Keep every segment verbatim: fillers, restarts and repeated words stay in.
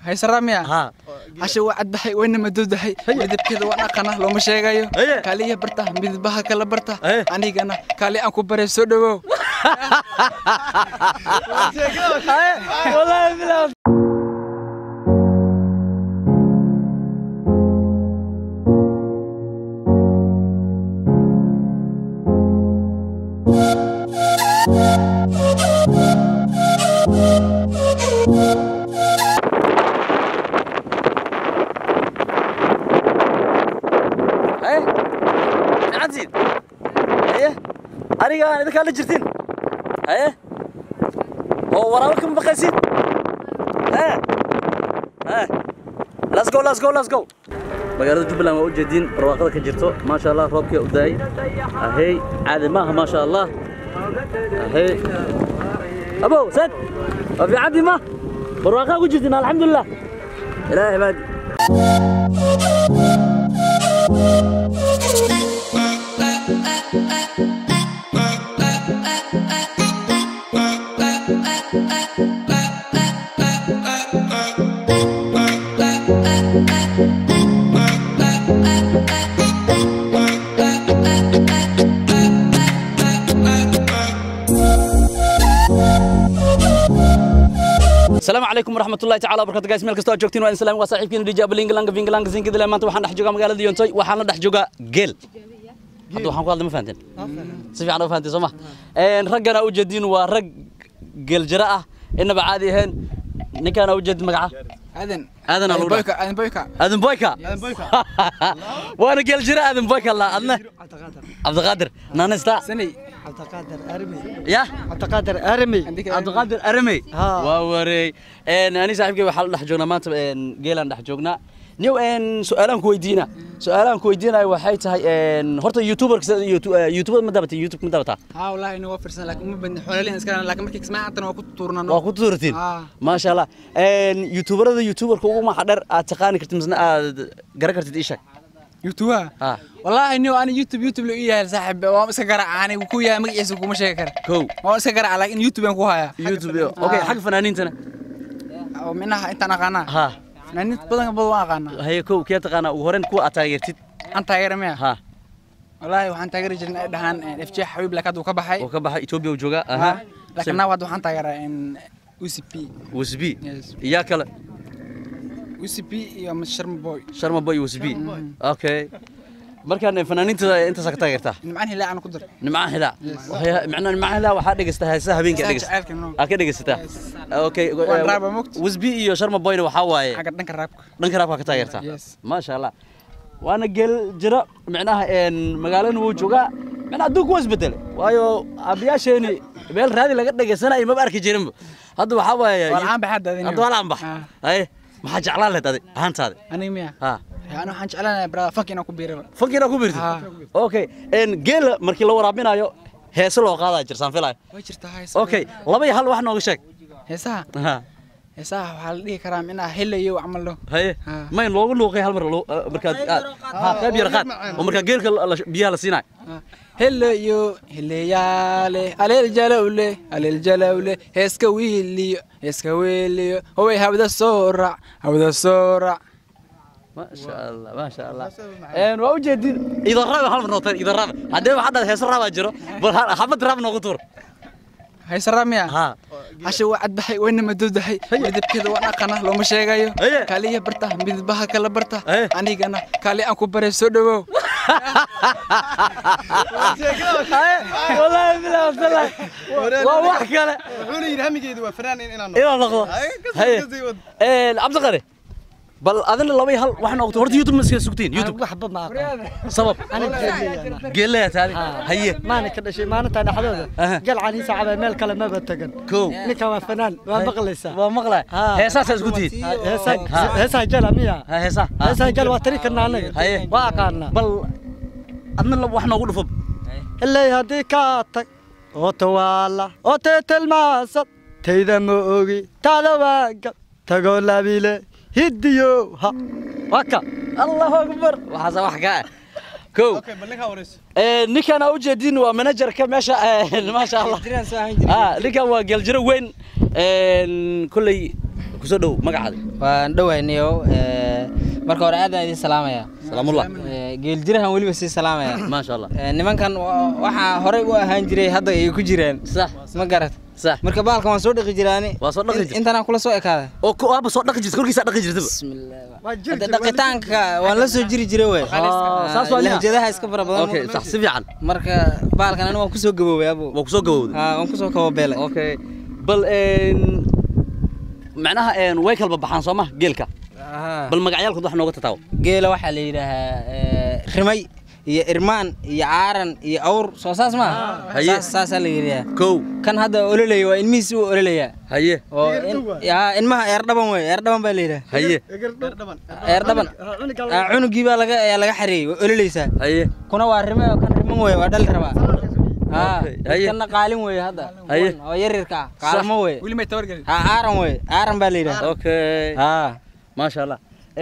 هاي سرامية ها عشان وعد بحي وين مدود هاي مدب كذا وانا قناه لو مش هيجايو كاليه برتا مدبها كلا برتا أنا جانا كالي أنكو بري سودو والله بلا أنا إذا كان لجرتين إيه هو وراكم بقيسين إيه إيه let's go let's go let's go مقالة جبلة ما وجدين رواقة كجرتو ما شاء الله روبك وداي أهي عادي ما ما شاء الله أهي أبو سد في عندي ما رواقة وجدين الحمد لله لا عبادي السلام عليكم ورحمة الله تعالى وبركاته جايز ملك استوى جوكتين وإن سلام وصاحبكين اللي جاب لينج لانج فينج لانج زين كذا لما أنتوا وحنا حجوجا مقالة ديونتوي وحنا نحجوجا جيل هذا وحنا قال ما فهمتين سيف عنا فهمتين سمع إن رجعنا وجدين ورج جيل جراءة إن بعادي هن نكنا وجد مقعة أذن أذن أذن بويكا أذن بويكا أذن بويكا أذن بويكا وأنا جيل جراء أذن بويكا الله أذن عبد القادر نانستا سني عبد القادر أرمي يا عبد القادر أرمي عبد القادر أرمي واوري إن أنا صاحبي وحال نحجونا ما أنت جيل نحجونا نيو إن سؤالان كويدينا سؤالان كويدينا وحيت هاي إن هرت يوتيوبر يوتيوبر مدبتي يوتيوب مدبتها ها والله إنه وفر سنة لكن ما بن حوالين إسكان لكن ما كيك سمعت أنا وكنت تورنا وكنت تورتين ما شاء الله إن يوتيوبر هذا يوتيوبر كوجو ما حضر أتقاني كرت مزنا جركرت إيشك يوتيوب ها والله إنه أنا يوتيوب يوتيوب لو إيه صاحب وامس كجرا أنا وكويا ما يسوق مش هيكر كو وامس كجرا على إن يوتيوب ينكوها يوتيوب أوكي حق فنانين تنا أو منها أنت أنا قنا ها فنانين بدنا بدنا قنا هي كو كي تقنا وهرن كو أتاجرتي أنت تاجر ميا ها والله وحن تاجر جرنا دهان إف جي حبيب لك هذا وكبحي وكبحي إثيوبيا وجوجا ها لكن ناوي وحن تاجر إن وسي بي وسي بي يا كلا وسي بي يا مش شرم بوي شرم بوي وسي بي اوكي markaan fanaaniinta inta saaka taageertaa nimcaan hilaa aan ku dar nimcaan hilaa waxay macnaa nimcaan hilaa waxa dhageystaa heesaha habeenka dhageystaa aa ka dhageysataa okay wasbi iyo sharma boyna waxa waaye xaga dhanka raabka dhanka raabka ka taageertaa ma sha Allah waana gel jira macnaha een magaalada uu jooga macnaa adduunku waa isbedel waayo abiyaasheeni meel raadi laga dhageysanayo ma arki jirin hadda waxa waaye walaan baxadadin hadda walaan bax ay ما جعلان له تادي هان تادي أنا مية ها أنا حنج على برا فكينا كبيرة فكينا كبيرة أوكي إن جيل مركي لو رابينا يو هيسلو قاعد جرسان فيلاي أوكي لبي هل واحد نوغشك هيسا ها هيسا حالي كرام إنا هلا يو عمل له هاي ما ينلوغ لوغي هالمرة لو مركا ها كبير خات ومركا جيل بيها لسيناي هلا يو هلا يالي على الجلولة على الجلولة هسكويلي هسكويلي هو هذا السرع هذا السرع ما شاء الله ما شاء الله إن وجدين إذا رابع هالمرة نوتين إذا رابع هذا حدا هيس رابع جرو بل حبة رابع نقطور هيس رامية ها عشان وعد بحي وين مدود هاي مدب كذا وانا قناه لو مش هيجايو كاليه برتا مدبها كلا برتا أنا جانا كالي أنكو بري سودو والله بلا بلا والله كلا حولي يرهمي كيدوا فران إن أنا إيه الله هاي عبد القادر بل أذن الله بيهال وإحنا وقت ورد يوتيوب مسكين سكتين يوتيوب حبب معك سبب أنا قال لي هذه هي ما أنا كذا شيء ما أنا تاني حلوة قال عني ساعة مال كلام ما بتجن كو نكمل فنان ومغلسة ومغلى هسا سكتين هسا هسا جل مية هسا هسا جل وتريك النانية هي واقعنا بل أذن الله وإحنا نقول فب اللي هديك عتك وتوالا وتتلمس تيدا موجي تعالوا تقول لا بيله هديو ها وكا الله أكبر وحصل وحكاء كو أوكي بلنك هورس نيك أنا وجدين ومانجر كم ما شاء ما شاء الله آه نيك هو جلجرة وين كل kusoo dhow magacaada waan dhawaynayo ee marka hore aad idin salaamaya salaamullah geel jirahan waliba si salaamaya ma sha Allah nimankan waxa hore u ahaan jiray hadda ay ku jireen sax ma garat sax marka baalka waan soo dhaqi jiraani waa soo dhaqi jirtay intaan kula soo ekaada oo ku aaba soo dhaqi jirtay korkiisa dhaqi jirtay bismillaah dhaqitaanka waan la soo jiri jiray way saas waa lahjadaha iska fara badan okay sax si fiican marka baalkan aniga waan ku soo gaboobay abo waa ku soo gabowday ha waan ku soo kaboobay okay bal een macnaha een way kala baxaan Soomaa geelka bal magacyaalku wax nooga tataaw geela waxa la yiraahaa rimay iyo irmaan iyo aaran iyo awr soo saas ma saas saas la yiraahdaa kow kan hadda ololay waa ilmihiis uu ololaya haye oo ya ilmaha eer dhaban way eer dhaban baa la yiraahdaa haye eer dhaban eer dhaban cunugii baa laga laga xareeyay ololaysa haye kuna waa rimay kan riman way waa dhal rabaa ها كنا قالين ويا هذا هو يريركا قالما وي ولي ما يتورغل ها ارن وي ارن باليرا اوكي ها ما شاء الله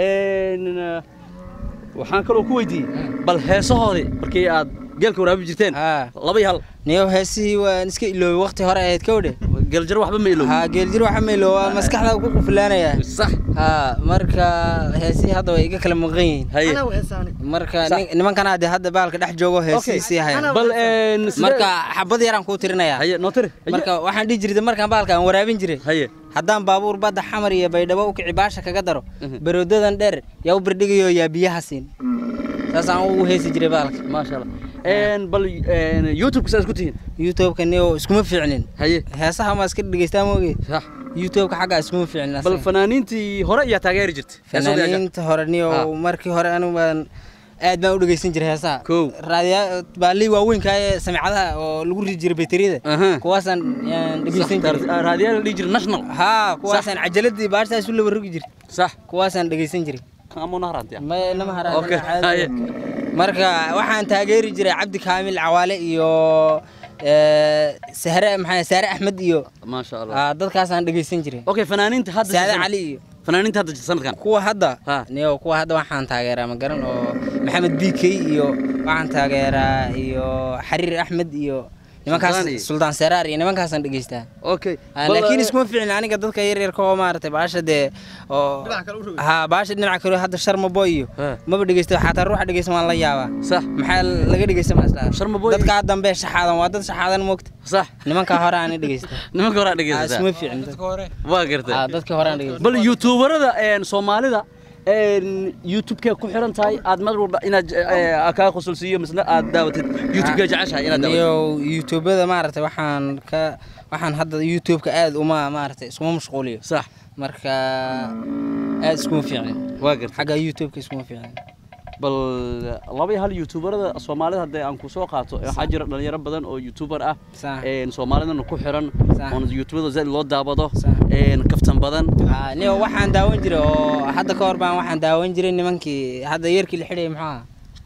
ان waxaan kale ku weydiiyay bal heesahoodi markii aad geelka waraabi jirteen laba iyo hal niyo heesii waan iska ilooy waqti hore ahayd kowde geel jir waxba ma ilooy ha geel jir waxba ma ilooy maskaxda ku quflaanaya sax ha marka heesii hadda way iga kala maqan yihiin ana heesaani marka nimankan aad hadda baalka dhex joogo heesii si hayn bal marka xabad yaraan ku tirinaya haye noo tiri marka waxaan dhigi jiray markaan baalka aan waraabin jiray haye haddaan baabuur badda xamar iyo baydhabo u kici baasha kaga daro baroodadan dheer yaa u birdhigayo yaa biyaha siin saas aan ugu heesi jiray baalka ma sha Allah een bal een YouTube saas ku tihiin YouTube kan iyo iskuma fiicnin haye heesaha ma iska dhigeystaa mooge sax YouTube ka xaga iskuma fiicnin bal fanaaniintii hore iyo taageeri jirtay fanaaniinta hore niyo markii hore anu baan aad baan u dhageysan jiray heesaha raadiyo baali waaweynka ee samicadaha oo lagu ridi jiray bateriyada kuwaasan dhageysan jiray raadiyo la dhigi jiray national ha kuwaasan cajaladii baashaas u la warigi jiray sax kuwaasan dhageysan jiray kama naharantiya ma nama haran marka waxaan taageeri jiray Cabdi Kaamil Cawaale iyo ee Sahra maxay Sahra Ahmed iyo ma sha Allah dadkaas aan dhageysan jiray okay fanaaniinta hadda Saada Ali iyo fanaaniinta hadda sanadkan kuwa hadda niyo kuwa hadda waxaan taageeraa ma garan oo Maxamed B K iyo waxaan taageeraa iyo Xariir Ahmed iyo nimankaas Sultan Saraar iyo nimankaas aan dhageystaa okay laakiin isma fiicna aniga dadka yar yar ka maartay baashade oo ha baashade dhinaca kale hadda Sharma Boy iyo ma dhageysto xataa ruux dhageysan waan la yaabaa sax maxaa laga dhageysan maasla Sharma Boy dadka dambe shaxaadan waa dad shaxaadan moogta sax nimanka hore aan dhageysto nimanka hore aan dhageysto isma fiicna dadka hore waa gartay ah dadka hore aan dhageysto bal YouTuberada een Soomaalida een YouTube ka ku xiran tahay aad mar walba inaad ka qosolsiyo misna aad daawatid YouTube ka jeceshahay inaad daawatid YouTube-da maartay waxaan ka waxaan hadda YouTube ka aad uma maartay isma mashquuliyo sax marka aad isku fiicneen waa gartay xaga YouTube ka isku fiicneen bal laba hal YouTuberada Soomaalida hadda aan ku soo qaato waxa jira dhalinyaro badan oo YouTuber ah een Soomaalidana ku xiran oo YouTube-da zaid loo daabado een kaftan badan niyo waxaan daawan jiray oo hadda ka hor baan waxaan daawan jiray nimankii hadda yeerkii la xidhay maxaa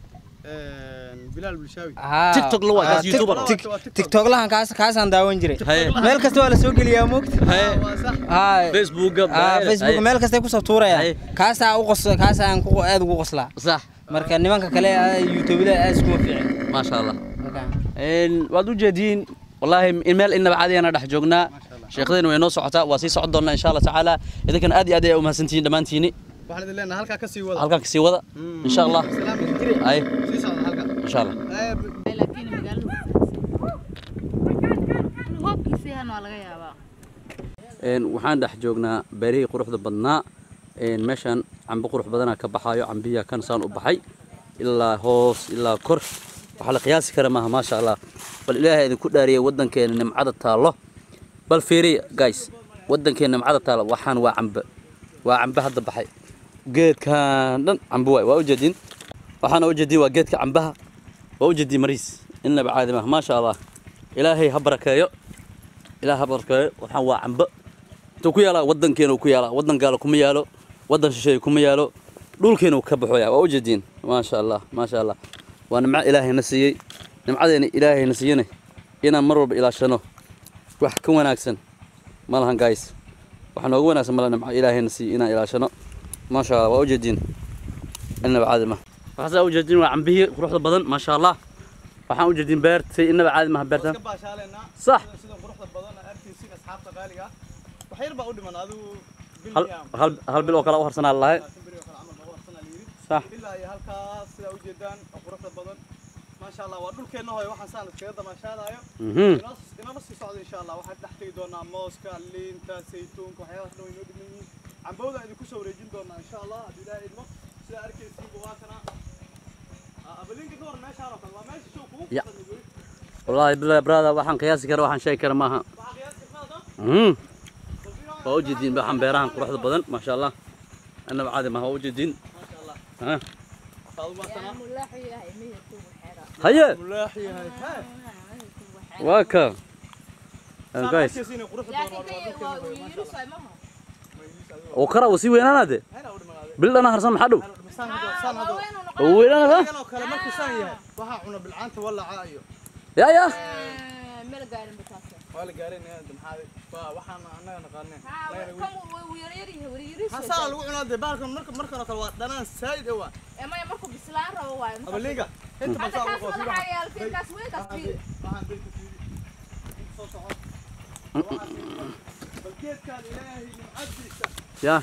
een Bilal Bulshawi TikTok la waa YouTuber TikTok lahan kaas kaasaan daawan jiray meel kasta waa la soo geliyaa moogta ha Facebook Facebook meel kasta ku soo tuuraya kaasa u qos kaasaan ku aad ugu qoslaa sax marka nimanka kale YouTube-da aad isku fiicin ma sha Allah een waad u jeedin wallahi email inaba caadiyana dhax joognaa sheekhdeen way noo socotaa waa sii socon doonaa insha Allah taala idinkan aad iyo aad ay u mahadsantihiin dhamaantiini waxaan idin leenahay halka ka sii wada halka ka sii wada insha Allah ay sii socda halka insha Allah laakiin magaalada hoobkiisa aan laga yaabaa een waxaan dhax joognaa beerihii quruxda badnaa een meeshan cambo qurux badana ka baxayo cambiya kan saan u baxay ilaa hoos ilaa kor waxa la qiyaasi kara maaha ma sha Allah bal ilaahay idin ku dhaariyay wadankeena nimcada taalo bal fiiriya guys wadankeena nimcada taalo waxaan waa cambo waa cambo hadda baxay geedkan dhan cambo way waa u jeedin waxaan u jeedin waa geedka cambaha waa u jeedin mariis inna bacaadi ma sha Allah ilaahay ha barakeeyo ilaahay ha barakeeyo waxaan waa cambo to ku yaala wadankeena ku yaala wadan gaalo kuma yaalo wadan shisheey kuma yaalo dhulkeena ka baxoya waa u jeedin ma sha Allah ma sha Allah waa nimco ilaahay na siiyay nimcadeena ilaahay na siiyay inaan mar walba ilaashano wax ka wanaagsan malahan guys waxaan ugu wanaagsan malahan nimco ilaahay na siiyay inaan ilaashano ma sha Allah waa u jeedin inaba caadi ma waxaa u jeedin waa cambihi quruxda badan ma sha Allah waxaan u jeedin beertay inaba caadi ma beertan ka baashaalena sax sida quruxda badan arkiisi asxaabta qaaliga wax yar baa u dhiman adigu هل هل هل بالو كلا وهرسنا الله صح ilaa iyo halkaas sida u jeedaan quruxda badan ma sha Allah waa dhulkeena hooyo waxaan saan iskaga damaashaadayo inoo sii socdo insha Allah waxaan dhex tagi doonaa mooska liinta saytuunka waxyaabaha dhow inoo dhiman yihiin cambowda idinku soo wareejin doonaa insha Allah haddii Ilaahay idmo sida arkaysiin waa kana abalinka ka hor meeshaan oo kale waa meesha show kugu والله بالله برادا waxaan qiyaasi karo waxaan sheegi karo maaha mhm oo jidin baxan beerahan quruxda badan ma sha Allah anna caadi ma oo jidin ها هيا ملاحي هاي واكا جايز وكرا وسي وين انا ده بالله انا هرسم حدو وين انا ذا kala markii san yahay waxa cuna bilcaanta wala caayo يا يا meel gaarin bataasay wala gaarin ee maxaa waa waxaan anaga naqaanay kan uu yar yar yahay wari yar hasa lagu cunaa de baalkan marka markan kale waa dhanaan saayid ee waa ama markuu bislaan rabo waa abalinga inta hada basaa kaas ugu waxa ay alfiinkaas weyn kaas fiir waxaan bilka fiiri inta soo socod balkeedkan ilaahay nimcadiisa يا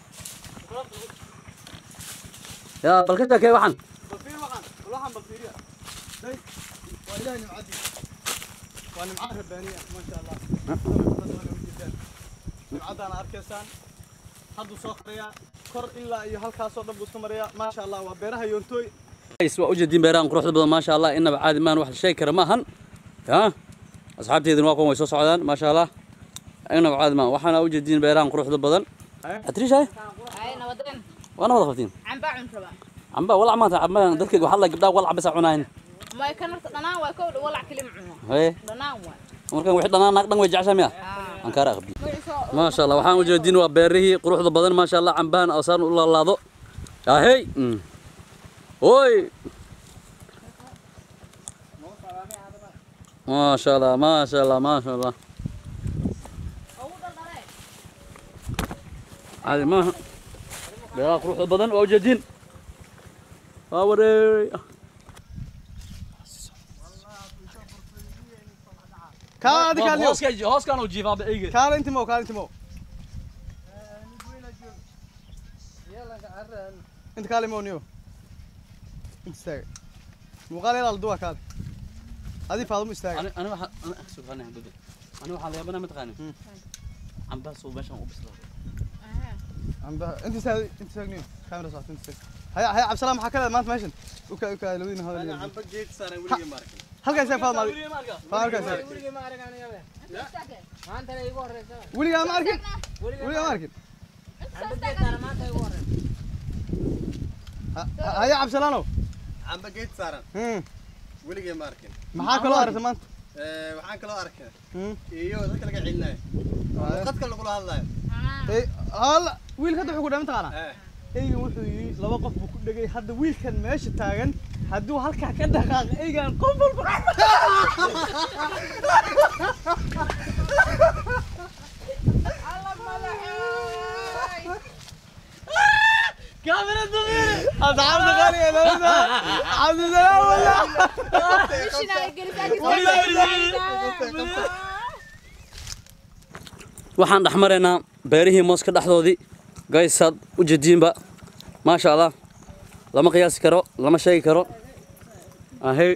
يا بالكتا كي waxan balfiir waxan waxan balfiiriya day waa ilaahay nimcadiisa waa nimca rabbaaniya ma sha Allah nimcadana arkaysaan haddu soo qariya kor ilaa iyo halkaas oo dhan buu iska maraya ma sha Allah waa beeraha yoontooy iswa u jeedin beeraan quruxda badan ma sha Allah inaba caadi maan wax shay kara maahan ها asxaabteedina waa kuwan way soo socdaan ma sha Allah inaba caadi maan waxaana u jeedin beeraan quruxda badan atriishay ay nabadan وانا wada qabtiin camba cun raba camba walac ma taa camba dadkayga waxa la gabdhaha walac bas cunaan ma kan dhanaan waa ka walac kaliya cuno haye dhanaan waa markan wixii dhanaan naag dhan way jeceshaa miya aan ka raaqbi ما شاء الله waxaan u jeedin waa beerihii quruxda badan ma sha Allah cambaan oo saan u laalaado ahey oy ما شاء الله ما شاء الله ما شاء الله عادي ما beeraha quruxda badan waa u jeedin waa wareey kaadi kaadi hoos ka hoos kan u jiifaa beeyga kaadi inta mo kaadi inta mo انت كلمه ونيو انت استاغ مقال يلا الدوا كاد هذه فاضل مستاغ انا انا واحد انا احسب انا حدود انا واحد يابنا متقاني عم بس وباش وبس عم انت استاغ انت استاغني كاميرا صوت انت استاغ هيا هيا عبد السلام حكى ما انت ماشي اوكي اوكي لوين هذا انا عم بجيت سنه ولي مارك هل كان فاضل مالي فاضل كان ولي مارك انا يا ما انت لا يقول ولي ماركن ولي ماركن هيا عبد السلام عم بجيت سارن امم ولي مارك maxaa kaloo aragtay maanta ee waxaan kaloo arkay hmm iyo dadka laga cilinay qadka lagu hadlayo ee hal wiilka wuxuu ku dhaman taana ee eyga wuxuu yiri laba qof buu ku dhagay hadda wiilkan meesha taagan hadduu halka ka dhaqaaq eygan qof walba Allah malaay كاميرا صغيرة أصحاب غالية لولا عبد السلام ولا مشينا قلت waxaan dhaxmareynaa beerihii mooska dhaxdoodii gaysad u jeediinba ma sha Allah lama qiyaasi karo lama sheegi karo ahey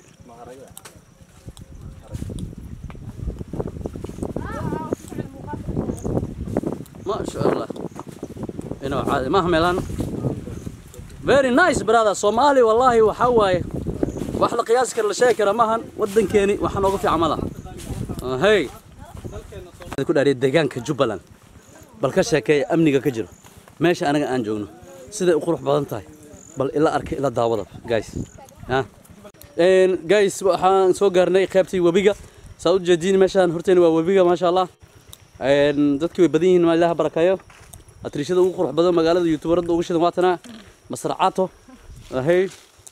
ما شاء الله إنه عادي ما هملان very nice brother Somali والله وحواي واحد قياس كر لشيكر ماهن ودن كيني وحنا نوقف في عمله هاي كل أريد دجان كجبلان بل كشكي أمني كجرو ماشي أنا أنجونه سيد أقرح بدنتاي بل إلا أرك إلا داوضة جايز ها إن جايز وحن سوقرني خيبتي وبيجا سعود جديد مشان هرتين وبيجا ما شاء الله إن ذاتك بدين ما لها بركايو أتريشة أقرح بدن مقالة يوتيوبر ده وش دماتنا مسرعاته هاي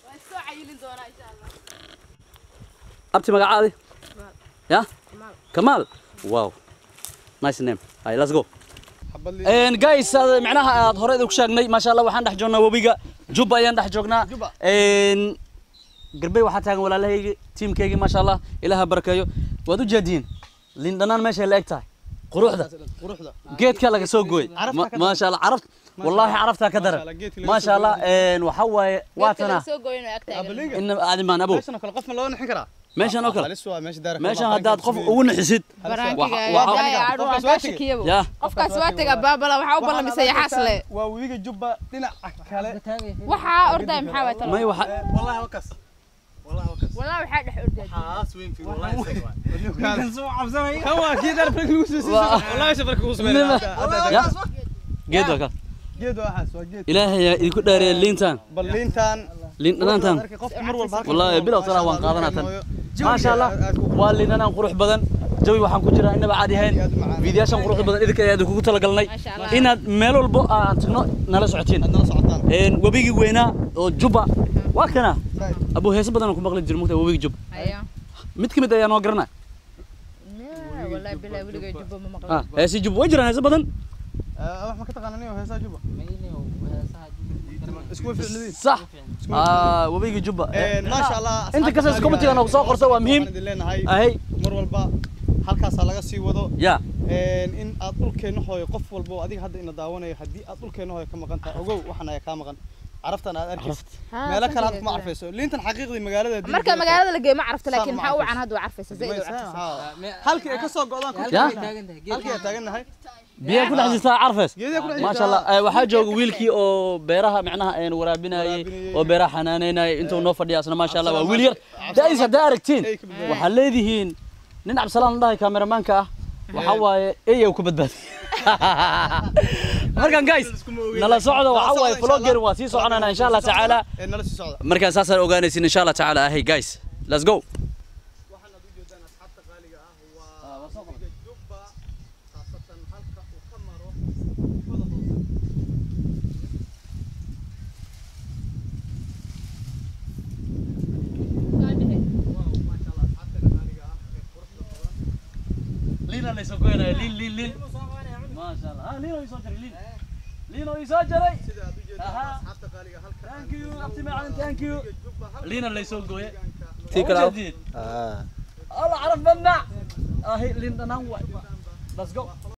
أبتي مقعدي يا كمال واو نايس نيم هاي ليتس جو ان جايز معناها هوريد ku sheegnay ma sha Allah waxaan dhex joognaa wabiga Juba ayaan dhex joognaa een garbay waxa taagan walaalahayga teamkayga ma sha Allah ilaaha barakeeyo waad u jeedin lin dhanaan meesha la egtahay quruxda quruxda geedka laga soo gooy ma sha Allah caraf wallahi carafta ka daran ma sha Allah een waxa waaye waatana soo gooyno agtaagan in aadi maan abo meeshan kale qof ma loo nixin karaa meeshan oo kale halis waa meesha daarka meeshan hadaad qof ugu nixisid baraankiga yaa adu ka shakiyo ya qofkaas waa taga baabala waxa u balamisay xasle waa wiiga jubba dhinaca kale waxa orday maxaa way talo may waxa والله وكس والله وكس والله waxa dhex orday حاس وين في والله يسوي kan soo cabsanay kan waa kii dar farki lagu soo siisay wallahi shafarka uu sameeyay ya geed waka geed waxaas waa geed ilaahay idinku dhaariyay liintan bal liintan liin dhanaantan qof mar walba wallahi bilow salaa waan qaadanatan ma sha Allah waa liinanaan qurux badan jawi waxaan ku jiraa inaba caadi ahayn fiidiyaashan qurux badan idinka ayaa idinku talagalnay inaad meel walba aan tagno nala socotiin nala socotaan een wabigi weynaa oo Juba waa kana abu hees badan ku maqli jir mugta wabigi Juba ayaa mid kamid ayaa noo garanaa wallahi bilaa wiliga Juba ma maqlo ah heesi Juba way jiraan hees badan wax ma ka taqaananiyo heesaa Juba isku ficnidin صح اه وبيجي جبا ما شاء الله انت كسر كومنتي انا soo qorso waa muhiim ahay mar walba halkaas laga sii wado ya een in aad dhulkeena hooyo qof walba adiga hadda ina daawanayo hadii aad dhulkeena hooyo ka maqan tahay ogow waxaan ay ka maqan caraftan aad arkaysid meelo kale aad kuma arfayso liintan xaqiiqdii magaalada dib marka magaalada la geeyo ma carafta laakiin maxaa u can hadda waa carfaysa zaid u carfaysa halkii ay ka soo go'daan halkii ay taaganahay biyo ku dhaxjistaa carfas ma sha Allah waxa jooga wiilkii oo beeraha macnaha aan waraabinayay oo beeraha xanaaneynay intuu noo fadhiyaasna ma sha Allah waa wiil yar daayis hada aragtiin waxa leedihiin nin Cabdisalaam dhahay cameramanka ah waxa waaye eeyow ku badbaadi markan guys nala socdo waxa waaye vlogger waa sii soconana insha Allah taala nala sii socdo markan saasaan ogaanaysin insha Allah taala hey guys let's go waxaan aad u jeedaan asxaabta qaaliga ah waa Juba khaasatan halka uu ka maro wada hoose لينا اللي سوينا لين لين لين ما شاء الله ها لينا يسجل لين لينا يسجل sida aad u jeedaan asxaabta qaaliga halka ثانك يو ابتي معنا ثانك يو لينا اللي يسوي تيكراو اه الله عرف بمنع اه لين ننوع let's go